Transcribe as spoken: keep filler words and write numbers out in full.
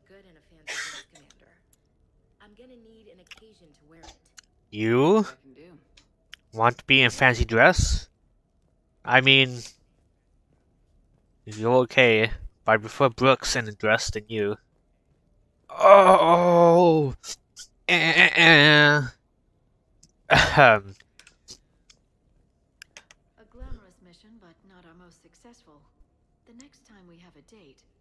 good in a fancy dress, Commander. I'm gonna need an occasion to wear it. You I can do. want to be in fancy dress? I mean, you're okay, but I prefer Brooks in a dress than you. Oh, eh, eh, eh. Ahem. A glamorous mission, but not our most successful. The next time we have a date,